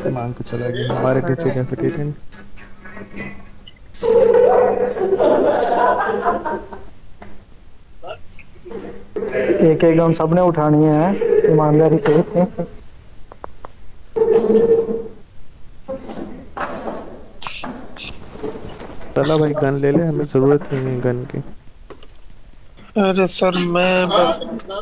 मांग के चला गया हमारे पीछे कैसे टिफिन। एक एक गन सबने उठानी है ईमानदारी से। चला भाई गन ले ले, हमें जरूरत नहीं है गन की। अरे सर मैं बस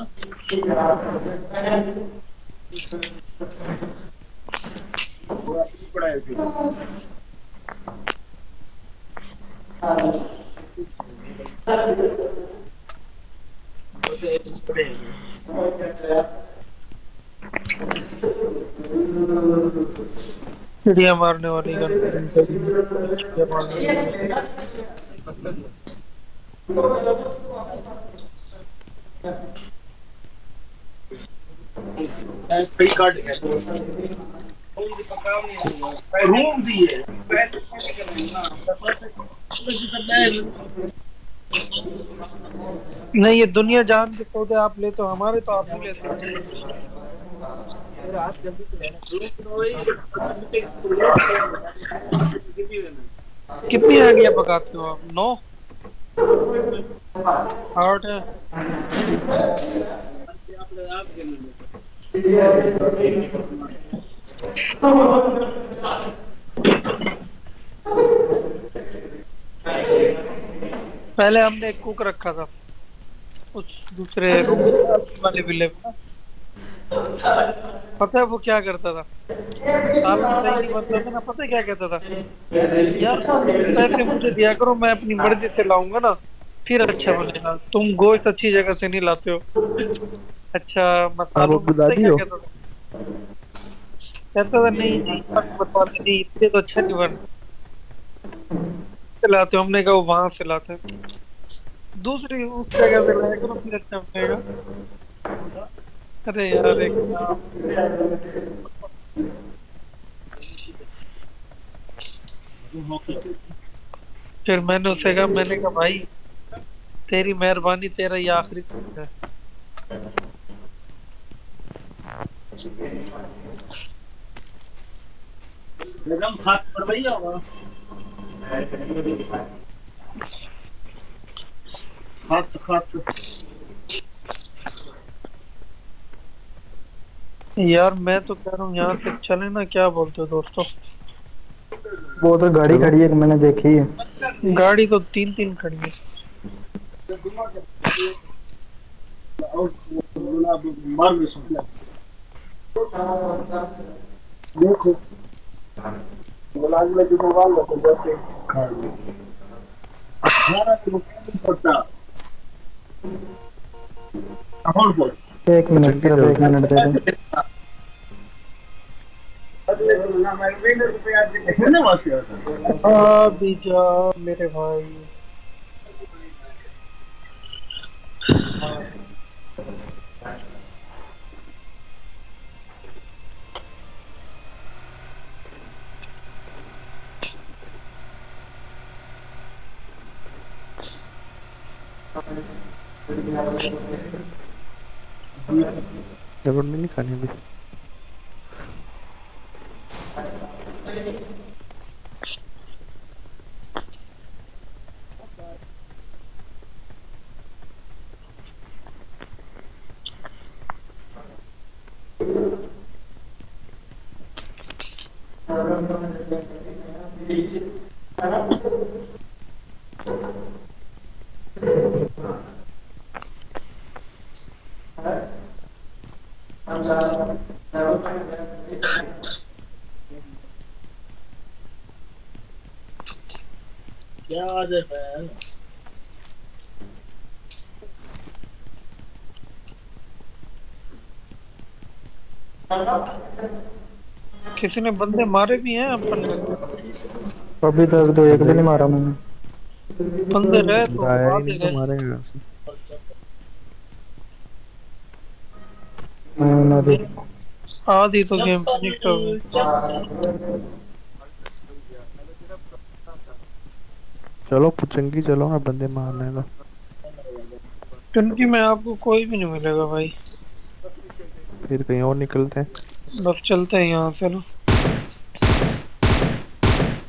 चिड़िया मारने वाली गन खरीद ली। चिड़िया मारने वाली नहीं, ये दुनिया जान के सौदे आप लेते हो, हमारे तो आप नहीं लेते। कितनी आइडिया पकाते हो आप? 9 8 है। पहले हमने एक कुक रखा था उस दूसरे रूम वाले विले में। पता है वो क्या करता था? खाना सही नहीं बनता था ना, पता है क्या कहता था? यार पैसे मुझे दिया करो, मैं अपनी मर्जी से लाऊंगा ना, फिर अच्छा बनेगा। तुम गोश्त अच्छी जगह से नहीं लाते हो। अच्छा आप मसालों में अब्दुल पता है दादी क्या हो? कहता था? कहता था नहीं जी मसाले नहीं, इतने तो अच्छा नहीं बन से लाते हो। हमने कहा वो वहां से लाते हैं, दूसरी उस जगह से लाया करो, फिर अच्छा बनेगा। अरे यार एक फिर मैंने उससे कहा, मैंने कहा भाई तेरी मेहरबानी, तेरा ये आखिरी दिन है। यार मैं तो कह रहा हूँ यहाँ से चले ना, क्या बोलते हो दोस्तों? वो तो गाड़ी चलो। खड़ी है मैंने देखी है। गाड़ी तो 3 3 खड़ी है। एक मिनट पुचंगी सिर्फ चल एक रही मिनट दे दे। भी जा मेरे भाई। जबरन में नहीं खानी अभी। किसी ने बंदे मारे भी हैं अपन में? अभी तक तो एक भी बंदे नहीं मारा मैंने। बंदे रहे तो आया ही नहीं आधे तो रहे। मारेंगे कैसे? मैंने अभी आधी तो गेम फिनिश हो गई। चलो पुचंगी चलो ना, बंदे मारने का। क्योंकि मैं आपको कोई भी नहीं मिलेगा भाई। फिर कहीं और निकलते हैं। बस चलते हैं यहाँ से ना।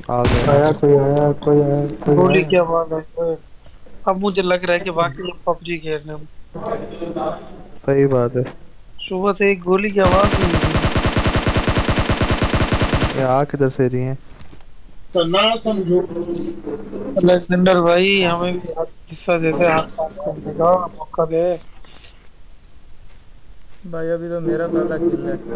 आ गए। आया कोई, आया कोई, आया कोई, गोली आया। की आवाज है। अब मुझे लग रहा है कि वाकई हम पबजी खेल रहे हैं। सही बात है। सुबह से एक गोली की आवाज नहीं हुई। ये आ किधर से रही है? तो ना समझो। अलेक्जेंडर भाई हमें भी हाथ हिस्सा दे दे, हाथ साफ करने का मौका दे। भाई अभी तो मेरा पहला किल है।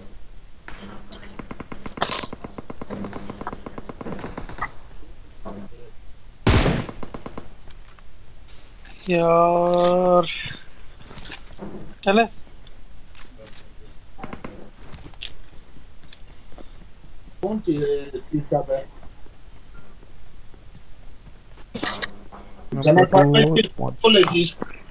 यार चले। कौन सी किताब है? जना फाटक की बोलेगी।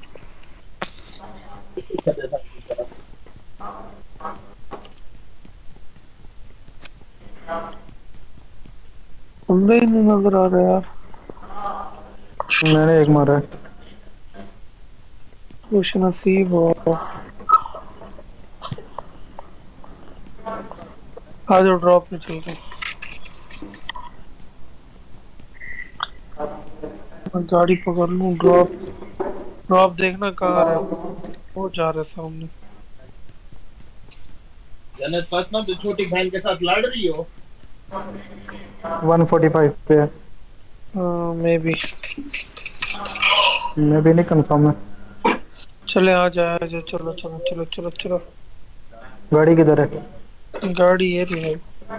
बंदे ही नहीं नजर आ रहे यार। मैंने एक मारा है। खुश नसीब हो। आज ड्रॉप पे चलते हैं। मैं गाड़ी पकड़ लूं। ड्रॉप ड्रॉप देखना कहाँ रहा है। वो जा रहा है सामने। जन्नत फातिमा तो छोटी बहन के साथ लड़ रही हो। 145 पे है। Maybe. मैं भी नहीं कंफर्म है। चले आ जाए चलो चलो चलो चलो चलो। गाड़ी किधर है? गाड़ी ये रही है।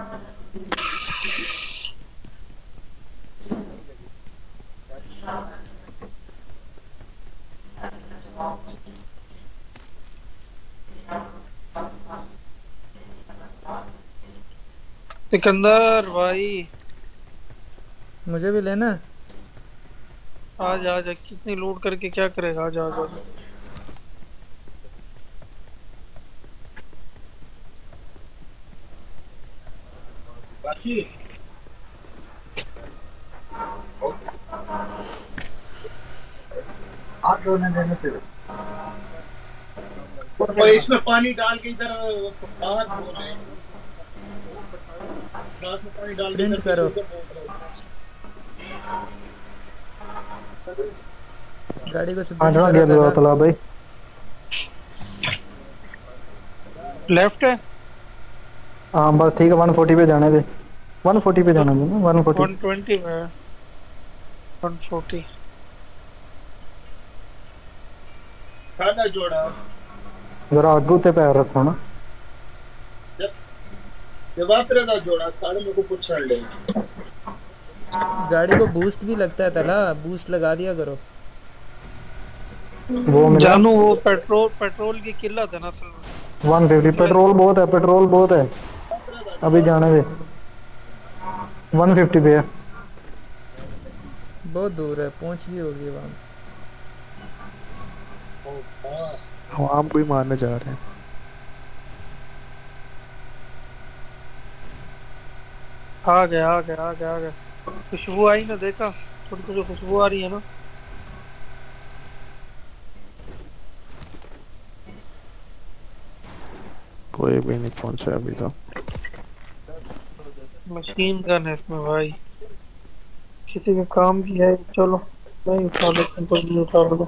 सिकंदर भाई मुझे भी लेना है। आज आ जा। कितनी लूट करके क्या करेगा? आज आ जा। बाकी हाथ धोने देने से और इसमें पानी डाल के इधर बाहर धो रहे हैं। ग्लास में पानी डाल के स्प्रिंट इधर करो। गाड़ी को स्प्रिंट आठवां करो गियर लगा तला। तला भाई। लेफ्ट है। हाँ बस ठीक है, 140 पे जाने दे। 140 पे जाने दे ना, 140। 120 में है। 140। खाना जोड़ा जरा आगे उत्ते पैर रखो ना। जब आप दा जोड़ा सारे मेरे को पूछ ले। गाड़ी को बूस्ट भी लगता है तला, बूस्ट लगा दिया करो। वो मिला जानू वो पेट्रोल की किल्लत है ना असल में। 150। पेट्रोल बहुत है, पेट्रोल बहुत है। अभी जाने दे। 150 पे है। बहुत दूर है, पहुंच गई होगी वहाँ। हम आपको ही मारने जा रहे हैं। आ गया आ गया आ गया आ गया। खुशबू आई ना, देखा? थोड़ी थोड़ी खुशबू आ रही है ना। कोई भी नहीं पहुंचा अभी तो। मशीन गन है इसमें भाई। किसी के काम की है। चलो नहीं उठा लो, तुम तो नहीं उठा लो।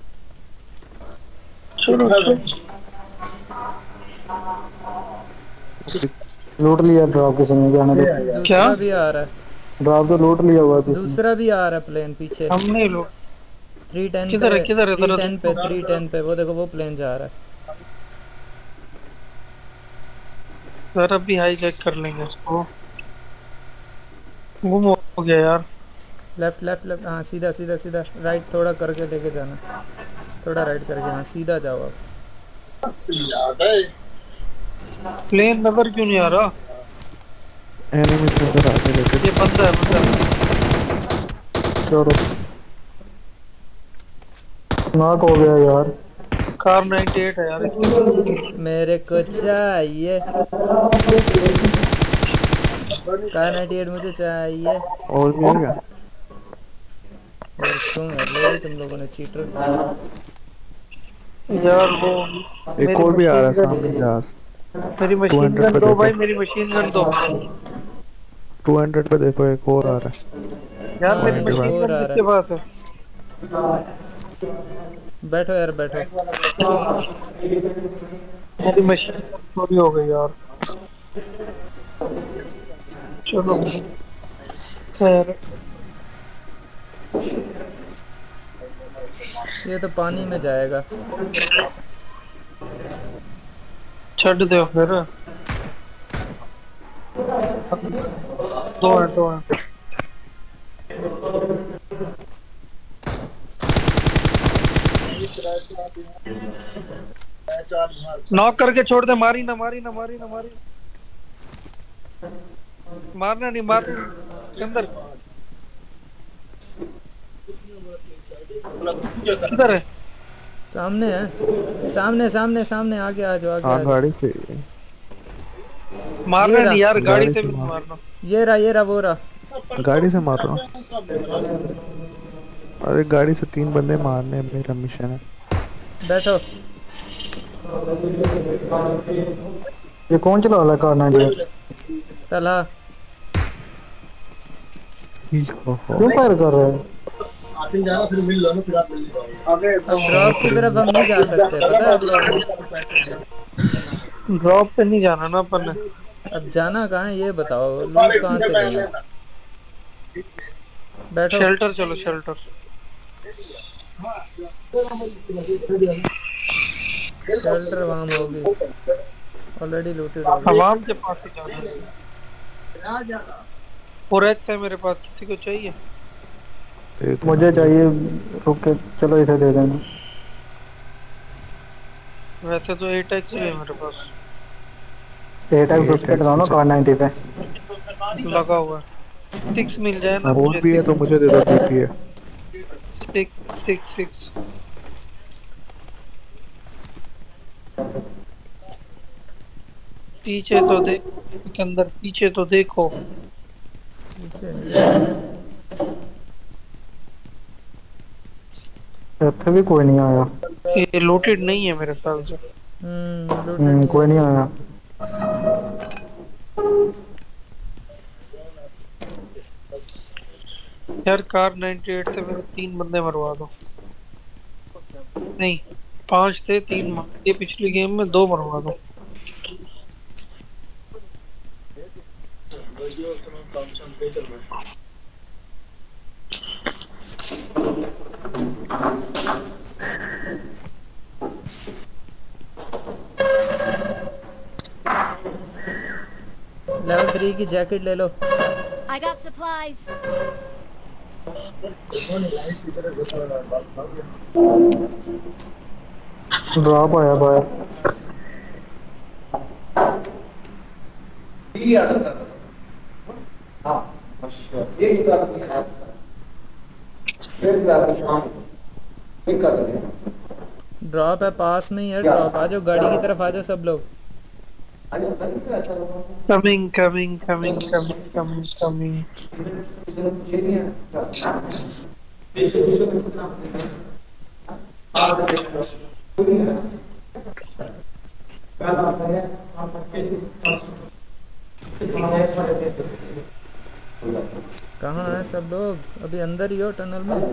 चलो चलो। लूट लिया ड्रॉप किसी ने, जाने दे। क्या? दूसरा भी आ रहा है। ड्रॉप तो लूट लिया हुआ है किसी ने। दूसरा भी आ रहा है प्लेन पीछे। हम नहीं लोग। 310 किधर है पे, किधर है? 310 पे, 310 पे वो देखो, वो प्लेन जा रहा है। जरा भी हाई चेक कर लेंगे उसको। गुम हो गया यार। लेफ्ट लेफ्ट लेफ्ट, हाँ सीधा सीधा सीधा। राइट थोड़ा करके लेके जाना, थोड़ा राइट करके, हाँ सीधा जाओ अब। याद है प्लेन नजर क्यों नहीं आ रहा? एनिमी से नजर आ गए लेकिन। ये बंदा है बंदा है। चलो नॉक हो गया यार। कार 98 है यार इसकी। मेरे को चाहिए कार 98, मुझे चाहिए। और भी है क्या? और तुम ले ली तुम लोगों ने, चीटर। यार वो एक मेरी और भी आ रहा मशीन है गन, सामने जहाज। मेरी मशीन 200 गन पे दो देखो। भाई, मेरी मशीन गन दो। 200 पे देखो एक और आ रहा है। यार हाँ, मेरी एक मशीन और गन आ रहा किसके पास है? बैठो यार बैठो। मेरी मशीन चोरी हो गई यार। चलो खैर। ये तो पानी में जाएगा। छੱਡ दो फिर। दो हैं। नॉक करके छोड़ दे। मारी ना। मारना नहीं अंदर अंदर है। सामने है, सामने आगे आ जाओ, हाँ आगे। गाड़ी से। मारना ये नहीं यार, गाड़ी गाड़ी से से भी नहीं मार। मारना। ये रहा वो रहा। गाड़ी से मार रहा हूँ। अरे गाड़ी से 3 बंदे मारने मेरा मिशन है। बैठो। ये कौन चला रहा है कार 98? तला। हो क्यों फायर कर रहे हैं? अब ड्रॉप की तरफ हम नहीं जा सकते, पता है आप लोगों को? ड्रॉप पे नहीं जाना ना अपन ने। अब जाना कहाँ है ये बताओ, लूट कहाँ से लेंगे? बैठो। शेल्टर चलो शेल्टर। शेल्टर वहाँ होगी, ऑलरेडी लूटेड होगी। आवाम के पास ही जाना है। फोरेक्स है मेरे पास, किसी को चाहिए? दे दो। मुझे चाहिए। रुक के चलो इसे दे देना। वैसे तो 8x भी है मेरे पास। 8x उस पे चलाओ ना कार 90 पे। लगा हुआ है। 6 मिल जाए ना और मुझे। भी है तो मुझे दे दो। जीपी है। 6 पीछे तो देख के अंदर, पीछे तो देखो। पीछे इतने भी कोई नहीं आया। ये लूटेड नहीं है मेरे ख्याल से। लूटेड कोई नहीं आया। यार कार 98 से मेरे 3 बंदे मरवा दो। नहीं 5 थे, 3 मार दिए पिछली गेम में, 2 मरवा दो। लेवल 3 की जैकेट ले लो। I got supplies. ड्रॉप आया बाहर। ड्रॉप है पास में ही है, ड्रॉप। आ जाओ गाड़ी की तरफ, आ जाओ सब लोग। कमिंग। कहाँ है सब लोग? अभी अंदर ही हो टनल में?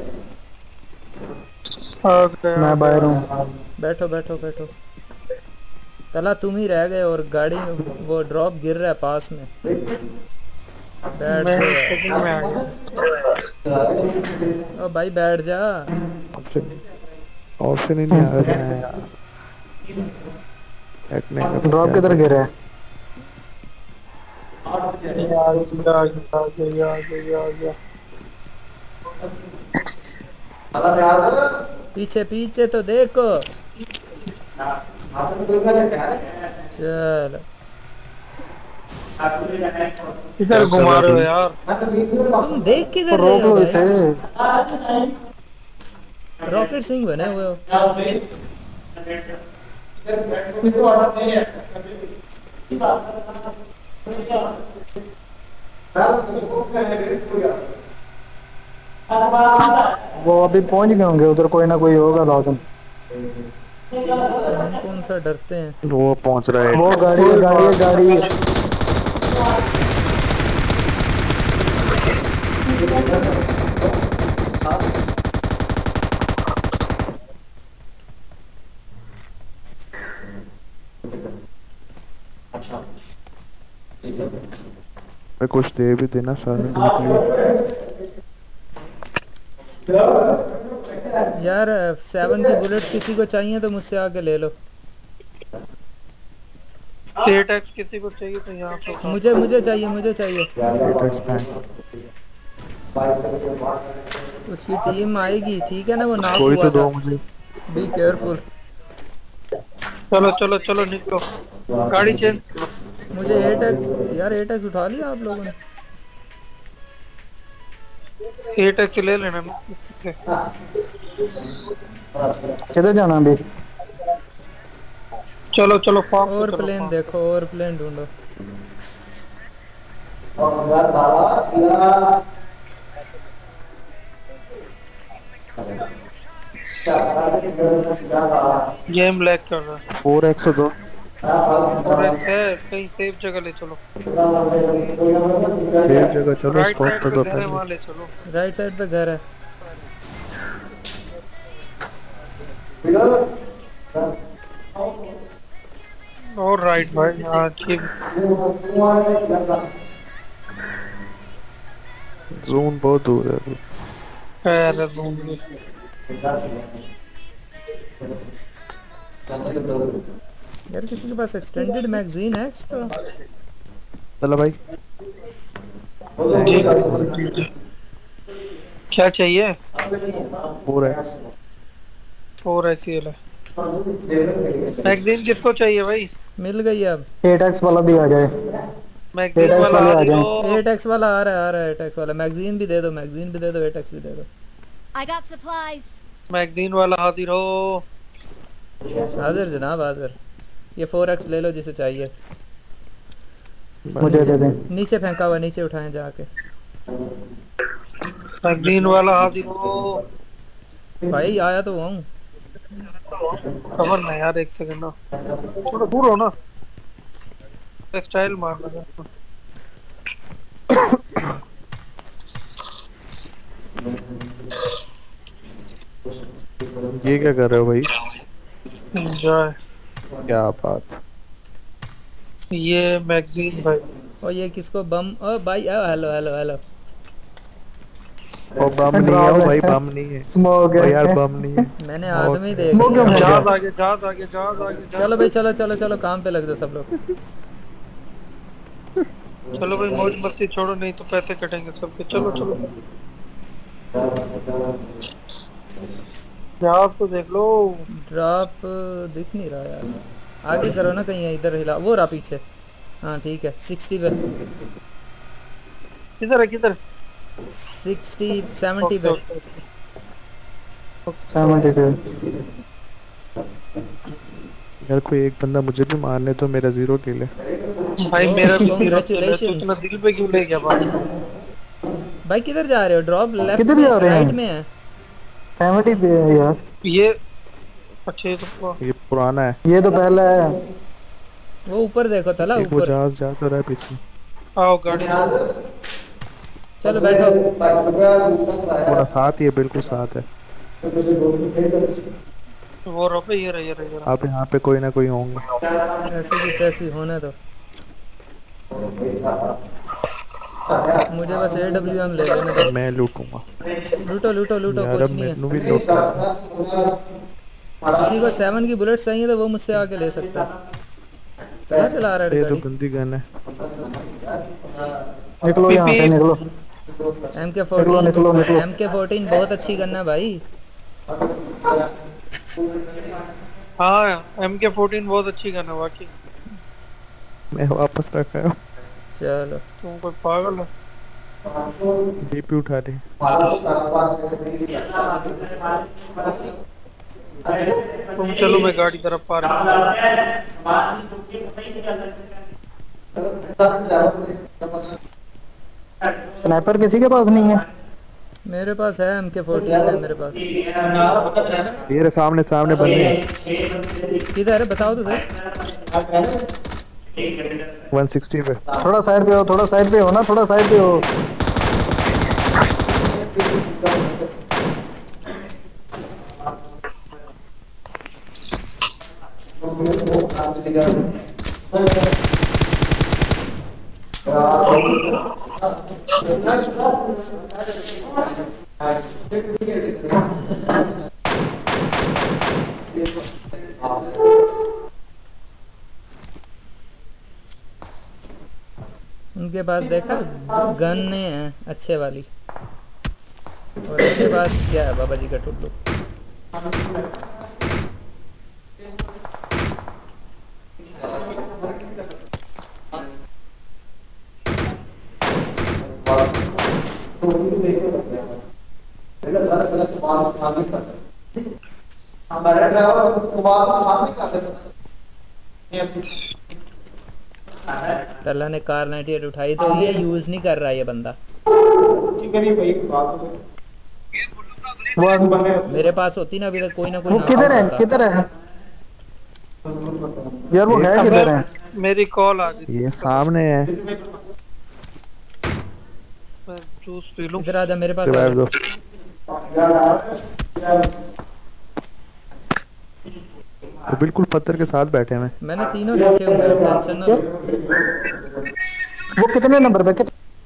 मैं बाहर हूँ। बैठो बैठो बैठो। तला तुम ही रह गए और गाड़ी वो ड्रॉप गिर रहा है पास में। बैठ मैं जा। सेकंड में आ गया। ओ भाई बैठ जा। ऑप्शन ही नहीं आ रहा है यार। बैठने का तो ड्रॉप क्या किधर गिरा है? आ गया। पीछे पीछे तो देखो। चल इधर घुमा रहे हो यार। तुम देख किधर रहे रोक हो लो भाई? इसे। रॉकेट सिंह बने हुए हो। वो अभी पहुंच गए होंगे उधर, कोई ना कोई होगा लाजम। हम कौन सा डरते हैं। वो पहुंच रहा है। वो गाड़ी है। मैं कुछ दे भी देना सारे लूट लिए। यार 7 की बुलेट्स किसी को चाहिए तो मुझसे आके ले लो। 8x किसी को चाहिए तो यहाँ पे उठा। मुझे चाहिए, मुझे चाहिए। 8x bank. उसकी टीम आएगी, ठीक है ना, वो नाक कोई हुआ तो था। दो मुझे। Be careful. चलो चलो चलो निकलो, गाड़ी चेंज। मुझे 8x, यार 8x उठा लिया आप लोगों ने। 8x ले लेना ना। किधर जाना अभी? चलो चलो फार्म पे और चलो प्लेन farm। देखो, और प्लेन ढूंढो। गेम लैग कर रहा है। 4x तो दो। 4x है, कहीं सेफ जगह ले चलो। सेफ जगह चलो, राइट स्पॉट साइड पे पे दो घर है, पहले। वहाँ ले चलो। राइट साइड पे घर है। और राइट भाई, हाँ ठीक। जोन बहुत दूर है अभी। खैर है ढूंढ लो। यार किसी के पास एक्सटेंडेड मैगजीन है एक्स्ट्रा? चलो भाई। क्या चाहिए? 4x। 4x ये ले। मैगजीन किसको चाहिए भाई? मिल गई अब। 8x वाला भी आ जाए। मैगजीन 8x वाला वाले आ आ जाएं। जाओ। 8x वाला आ रहा है, आ रहा है 8x वाला। मैगजीन भी दे दो, मैगजीन भी दे दो, 8x भी दे दो। I got supplies. मैगजीन वाला हाजिर हो। हाजिर जनाब हाजिर। ये 4x ले लो जिसे चाहिए। मुझे दे दें। नीचे फेंका हुआ, नीचे उठाएं जाके। मैगजीन वाला हाजिर हो। भाई आया तो हूँ। खबर ना यार, एक सेकंड ना, थोड़ा दूर हो ना। टेक्सटाइल मारना है। ये क्या कर रहे हो भाई? एंजॉय। क्या बात। ये मैगजीन भाई। और ये किसको बम, ओ भाई हेलो हेलो हेलो। ओ बम नहीं है, ओ भाई बम नहीं है। स्मोक ओ है। यार बम नहीं है। मैंने आदमी देख स्मोक लिया। है। जहाज आगे, जहाज आगे, जहाज आगे, जहाज चलो भाई, चलो चलो चलो, काम पे लग जाओ सब लोग। चलो भाई, मौज मस्ती छोड़ो, नहीं तो पैसे कटेंगे सबके। चलो चलो, जहाज तो देख लो। ड्रॉप दिख नहीं रहा यार। आगे करो ना, कहीं इधर हिला, वो रहा पीछे। हाँ ठीक है, 60 पे। किधर है, किधर? 60 70 पे। 70 पे। यार कोई एक बंदा मुझे भी मारने तो, मेरा 0 किल है। भाई मेरा भी Congratulations। तो इतना दिल पे क्यों ले गया भाई? भाई किधर जा रहे हो? ड्रॉप लेफ्ट किधर में, जा रहे हैं? राइट में है। 70 पे है यार। ये अच्छा, ये तो ये पुराना है। ये तो पहला है। वो ऊपर देखो तला, एक वो ऊपर। जहाज जाता रहा है पीछे। आओ गाड़ी। चलो बैठो। पूरा साथ ही है, बिल्कुल साथ है। वो रोपे, ये रहा, ये रहा, ये रहा। अब यहाँ पे कोई ना कोई होंगे। ऐसे की तैसी होने दो। मुझे बस AWM ले लेने दो। मैं लूटूंगा लूटो लूटो लूटो, यार। कुछ अब नहीं है। मैंने भी लूटना। किसी को 7 की बुलेट चाहिए तो वो मुझसे आके ले सकता है। कहाँ चला रहा है ये तो गाड़ी? गंदी गन है। निकलो यहाँ से, निकलो। MK14। निकलो, निकलो। MK14 बहुत अच्छी गन है भाई। हाँ, MK14 बहुत अच्छी गन है वाकई। मैं वापस रखा है। चलो तुम कोई पागल हो? डीपी उठा रही। तुम चलो, मैं गाड़ी तरफ पार। स्नाइपर किसी के पास नहीं है? मेरे पास है, MK14 है मेरे पास। ये रहे सामने, सामने बंदे हैं। किधर है बताओ तो सही। 160 पे। थोड़ा साइड पे हो, थोड़ा साइड पे हो ना, थोड़ा साइड पे हो। उनके पास देखा गन नहीं है अच्छे वाली, और उनके पास क्या है बाबा जी का टुल्लू। तल्ला ने कार 98 उठाई तो ये यूज नहीं कर रहा ये बंदा। मेरे पास होती ना अभी तक कोई ना कोई। वो किधर है, किधर है यार, वो है किधर है? मेरी कॉल आ गई। ये सामने है। मैं जूस पी लूं। इधर आ जा मेरे पास। रिवाइव दो। वो बिल्कुल पत्थर के साथ बैठे हैं। मैंने तीनों देखे हुए हैं, टेंशन ना लो। वो कितने नंबर पे?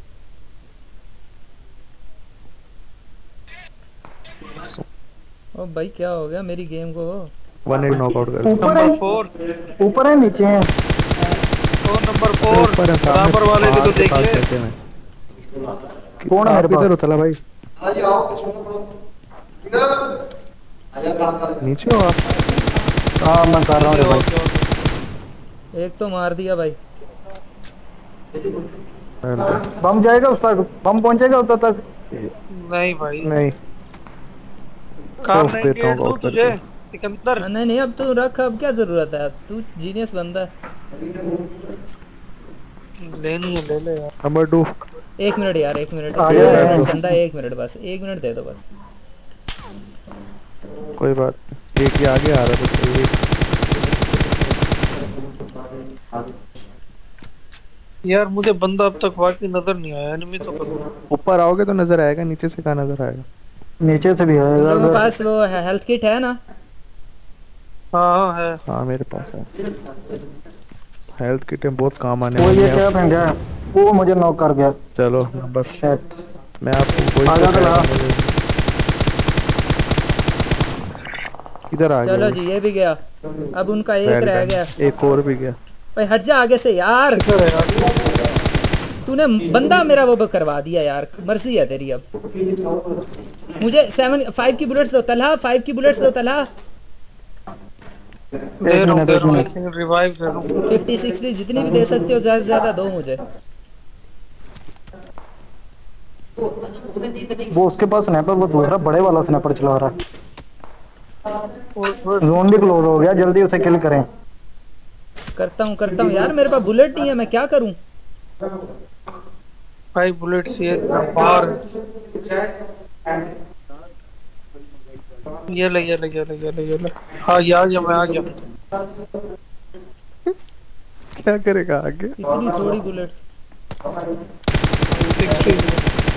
ओ भाई क्या हो गया मेरी गेम को? 1 नॉकआउट कर। ऊपर है, ऊपर है नीचे है? फोन नंबर 4 बराबर वाले को तो देख ले। कौन है मेरे पास? इधर उतला भाई, नीचे हो आप? हाँ मैं कर रहा हूँ भाई। एक तो मार दिया भाई। बम जाएगा उस तक, बम पहुंचेगा उस तक? नहीं भाई नहीं, कार तो नहीं देता हूँ गेट दूं कॉल तुझे सिकंदर। नहीं नहीं अब तू रख, अब क्या जरूरत है, तू जीनियस बंदा है। लेनी है ले ले यार। नंबर 2। एक मिनट यार, एक मिनट आ गया। चंदा, एक मिनट बस, एक मिनट दे दो बस। कोई बात, एक ही आगे आ रहा था। यार मुझे बंदा अब तक वाकई नजर नहीं आया। एनिमी तो करो। ऊपर आओगे तो नजर आएगा, नीचे से कहाँ नजर आएगा? नीचे से भी तुम लोगों के आएगा। पास वो हेल्थ किट है ना? हाँ है। हाँ मेरे पास है। हेल्थ किट बहुत काम आने वो वाली ये है। क्या फेंका है? वो मुझे नॉक कर गया। चलो नंबर, शिट। मैं आपको वही आजा तो कह रहा चला। हूँ। इधर आ गया। चलो जी ये भी गया, अब उनका एक रह गया। एक और भी गया। भाई हट जा आगे से यार, तूने बंदा मेरा वो करवा दिया यार, मर्जी है तेरी। अब मुझे 5 की बुलेट्स दो तलहा, 5 की बुलेट्स दो तलहा। दे रहा हूं रिवाइव दे रहा हूं। 50 60 जितनी भी दे सकते हो ज्यादा से ज्यादा दो मुझे। वो उसके पास स्नाइपर, वो दूसरा बड़े वाला स्नाइपर चला रहा है। जोन भी क्लोज हो गया, जल्दी उसे किल करें। करता हूँ यार, मेरे पास बुलेट नहीं है, मैं क्या करूँ? 5 बुलेट्स ये बाहर। ये ले। हाँ ये आ गया, मैं आ गया। क्या करेगा आगे? इतनी थोड़ी बुलेट्स। 60।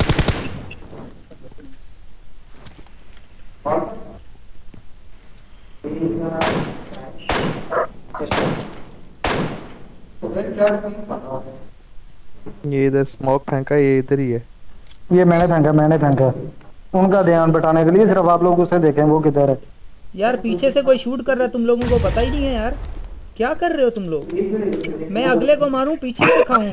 ये इधर स्मोक फेंका, ये इधर ही है। ये मैंने फेंका। उनका ध्यान बटाने के लिए सिर्फ आप लोग उसे देखें वो किधर है। यार पीछे से कोई शूट कर रहा है, तुम लोगों को पता ही नहीं है यार, क्या कर रहे हो तुम लोग? मैं अगले को मारूं पीछे से खाऊं?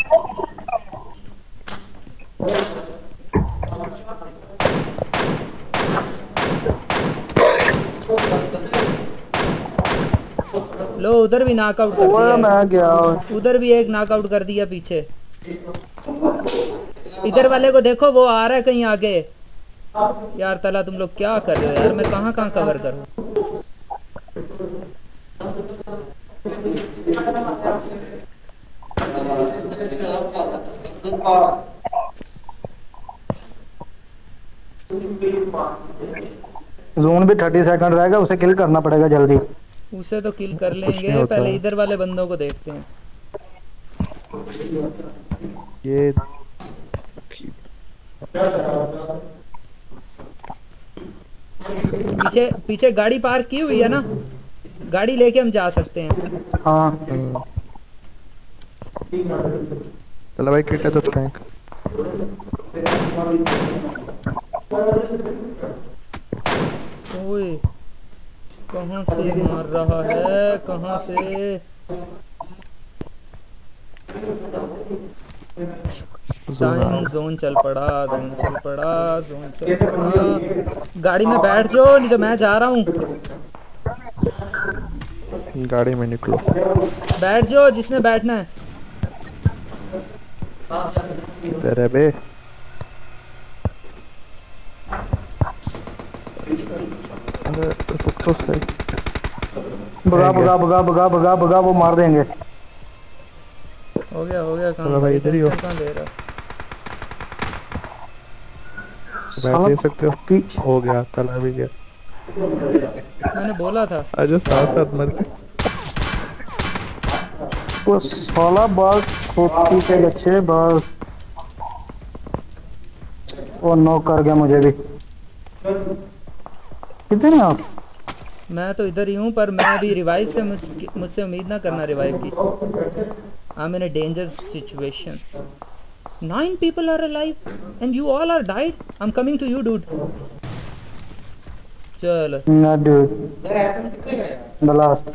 लो उधर भी नॉकआउट कर दिया, मैं गया। उधर भी एक नॉकआउट कर दिया पीछे। इधर वाले को देखो, वो आ रहा है कहीं आगे। यार तला तुम लोग क्या कर रहे हो यार, मैं कहाँ कहाँ कवर करूं? जोन भी 30 सेकंड रहेगा, उसे किल करना पड़ेगा जल्दी। उसे तो किल कर नहीं लेंगे, होता पहले है। इधर वाले बंदों को देखते हैं। ये पीछे पीछे गाड़ी पार्क की हुई है ना, गाड़ी लेके हम जा सकते हैं। हाँ चलो भाई किट है तो फेंक। ओए कहाँ से मार रहा है, कहाँ से? टाइम जोन चल पड़ा, जोन चल पड़ा, जोन चल पड़ा। गाड़ी में बैठ जाओ नहीं तो मैं जा रहा हूँ। गाड़ी में निकलो। बैठ जाओ जिसने बैठना है। तेरे बे अरे रुक तो सही। भगा भगा भगा भगा भगा भगा, वो मार देंगे। हो गया काम चलो भाई, इधर ही हो। टेंशन कहाँ ले रहा? बैठ ले सकते हो। पीछे हो गया, चला भी गया। मैंने बोला था। आजा साथ साथ मर के। वो 16 बाल खोपड़ी के बच्चे बस। वो नो कर गया मुझे भी। कितने हैं आप? मैं तो इधर ही हूँ, पर मैं अभी रिवाइव से मुझसे उम्मीद ना करना रिवाइव की। I am in a dangerous situation. 9 people are alive and you all are died. I'm coming to you, dude. चलो No dude. The last.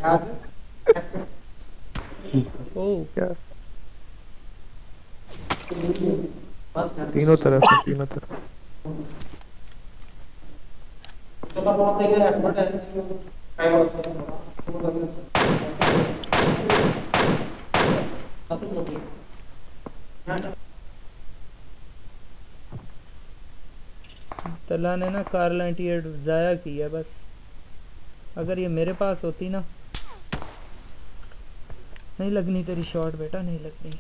ओ क्या तीनों तरफ है, तीनों तरफ। तला ने ना कार्ल एंटीएड ज़ाया किया बस। अगर ये मेरे पास होती ना। नहीं लगनी तेरी शॉट बेटा, नहीं लगनी।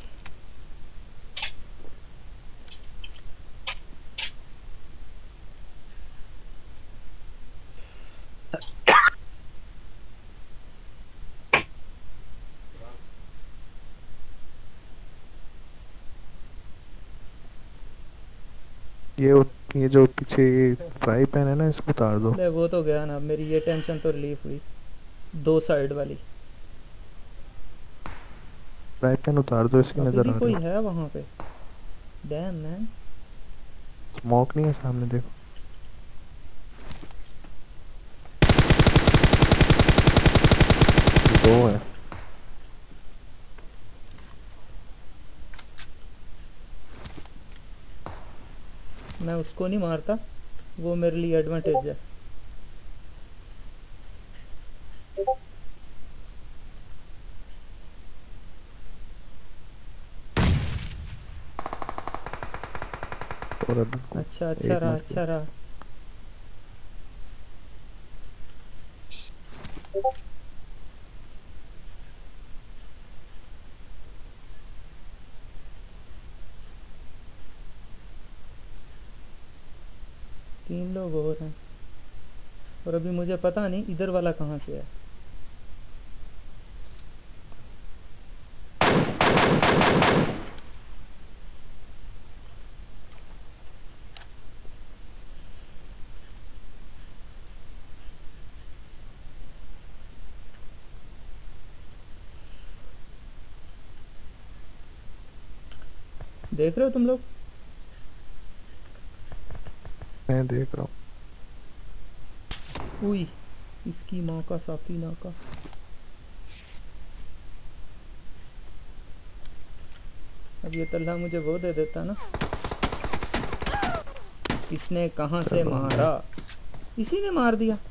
ये जो पीछे फ्राई पैन है ना, इसको उतार दो। ले वो तो गया ना, मेरी ये टेंशन तो रिलीफ हुई। 2 साइड वाली फ्राई पैन उतार दो, इसकी अभी नजर भी आ कोई रही है। है वहाँ पे। Dam man. स्मोक नहीं है सामने, देखो। दो है। मैं उसको नहीं मारता, वो मेरे लिए एडवांटेज है। और अब अच्छा एक रहा, मिनट अच्छा रहा। तीन लोग और हैं और अभी मुझे पता नहीं इधर वाला कहाँ से है। देख रहे हो तुम लोग? मैं देख रहा हूँ। उई, इसकी माँ का साकीना का। अब ये तल्ला मुझे वो दे देता ना। इसने कहाँ से मारा? इसी ने मार दिया।